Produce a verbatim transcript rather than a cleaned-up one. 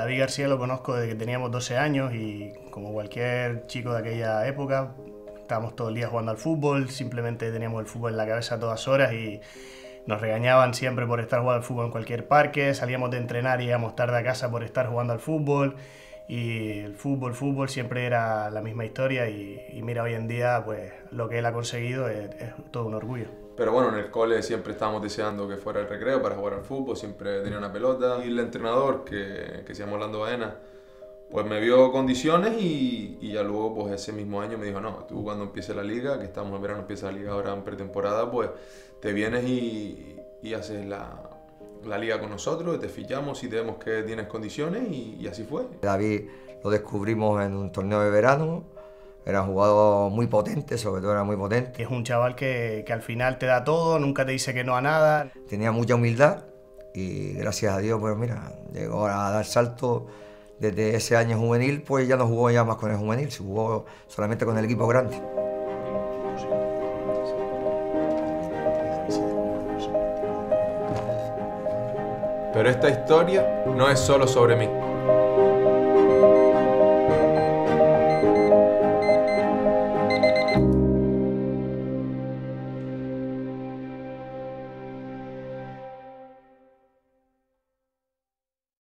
David García lo conozco desde que teníamos doce años y como cualquier chico de aquella época estábamos todo el día jugando al fútbol, simplemente teníamos el fútbol en la cabeza a todas horas y nos regañaban siempre por estar jugando al fútbol en cualquier parque, salíamos de entrenar y íbamos tarde a casa por estar jugando al fútbol y el fútbol, fútbol siempre era la misma historia y, y mira hoy en día pues lo que él ha conseguido es, es todo un orgullo. Pero bueno, en el cole siempre estábamos deseando que fuera el recreo para jugar al fútbol, siempre tenía una pelota. Y el entrenador, que, que se llama Orlando Baena, pues me vio condiciones y, y ya luego pues ese mismo año me dijo, no, tú cuando empiece la liga, que estamos en verano, empieza la liga ahora en pretemporada, pues te vienes y, y haces la, la liga con nosotros, te fichamos si vemos que tienes condiciones y, y así fue. David lo descubrimos en un torneo de verano. Era un jugador muy potente, sobre todo era muy potente. Es un chaval que, que al final te da todo, nunca te dice que no a nada. Tenía mucha humildad y gracias a Dios, pues mira, llegó a dar salto desde ese año juvenil, pues ya no jugó ya más con el juvenil, se jugó solamente con el equipo grande. Pero esta historia no es solo sobre mí.